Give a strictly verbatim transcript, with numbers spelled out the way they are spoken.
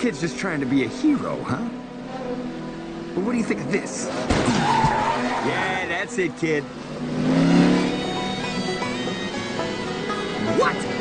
kid's just trying to be a hero, huh? But what do you think of this? Yeah, that's it, kid. What?